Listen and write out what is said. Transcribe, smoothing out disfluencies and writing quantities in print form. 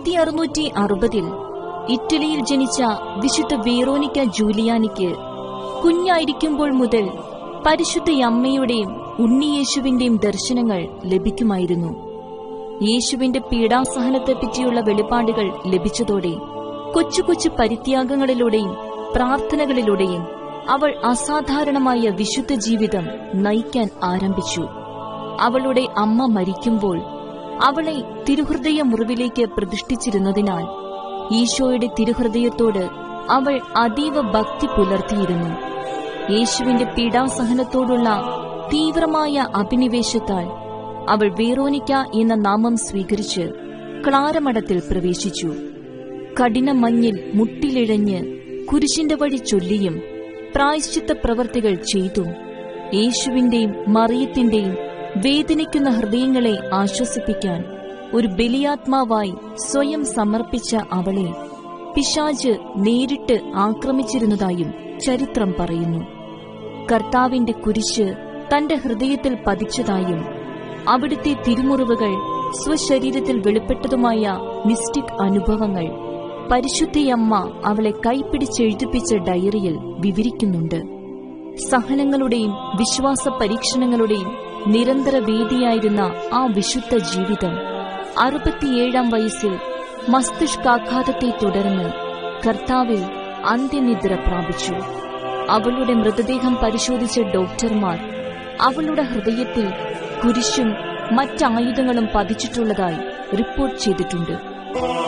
1660 ഇറ്റലിയിൽ ജനിച്ച വിശുദ്ധ വെറോനിക്ക ജൂലിയാനിക്ക് കുഞ്ഞായിരിക്കുമ്പോൾ മുതൽ പരിശുദ്ധയമ്മയുടെയും ഉണ്ണിയേശുവിന്റെയും ദർശനങ്ങൾ ലഭിക്കുമായിരുന്നു. യേശുവിന്റെ പീഡാസഹനത്തെപ്പറ്റിയുള്ള വെളിപാടുകൾ ലഭിച്ചതോടെ കൊച്ചു കൊച്ചു പരിത്യാഗങ്ങളിലൂടെയും പ്രാർത്ഥനകളിലൂടെയും അവൾ അസാധാരണമായ വിശുദ്ധ ജീവിതം നയിക്കാൻ ആരംഭിച്ചു. അവളുടെ അമ്മ മരിക്കുമ്പോൾ അവളെ തിരുഹൃദയ മുറിവിലേക്ക് പ്രതിഷ്ഠിച്ചിരുന്നതിനാൽ ഈശോയുടെ തിരുഹൃദയത്തോട് അവൾ അതീവ ഭക്തി പുലർത്തിയിരുന്നു. യേശുവിന്റെ പീഡാസഹനത്തോടുള്ള തീവ്രമായ അഭിനിവേശത്താൽ അവൾ വെറോനിക്ക എന്ന നാമം സ്വീകരിച്ച് ക്ലാരമഠത്തിൽ പ്രവേശിച്ചു. കഠിന മഞ്ഞിൽ മുട്ടിലിഴഞ്ഞ് കുരിശിന്റെ വഴി ചൊല്ലിയും പ്രായശ്ചിത്ത പ്രവർത്തികൾ ചെയ്തും യേശുവിന്റെയും മറിയത്തിന്റെയും വേദനിക്കുന്ന ഹൃദയങ്ങളെ ആശ്വസിപ്പിക്കാൻ ഒരു ബലിയാത്മാവായി സ്വയം സമർപ്പിച്ച അവളെ പിശാച് നേരിട്ട് ആക്രമിച്ചിരുന്നതായും ചരിത്രം പറയുന്നു. കർത്താവിന്റെ കുരിശ് തന്റെ ഹൃദയത്തിൽ പതിച്ചതായും അവിടുത്തെ തിരുമുറിവുകൾ സ്വശരീരത്തിൽ വെളിപ്പെട്ടതുമായ മിസ്റ്റിക് അനുഭവങ്ങൾ പരിശുദ്ധയമ്മ അവളെ കൈപ്പിടിച്ചെഴുതിപ്പിച്ച ഡയറിയിൽ വിവരിക്കുന്നുണ്ട്. സഹനങ്ങളുടെയും വിശ്വാസ പരീക്ഷണങ്ങളുടെയും നിരന്തര വേദിയായിരുന്ന ആ വിശുദ്ധ ജീവിതം 67-ാം വയസ്സിൽ മസ്തിഷ്കാഘാതത്തെ തുടർന്ന് കർത്താവിൽ അന്ത്യനിദ്ര പ്രാപിച്ചു. അവളുടെ മൃതദേഹം പരിശോധിച്ച ഡോക്ടർമാർ അവളുടെ ഹൃദയത്തിൽ കുരിശും മറ്റായുധങ്ങളും പതിച്ചിട്ടുള്ളതായി റിപ്പോർട്ട് ചെയ്തിട്ടുണ്ട്.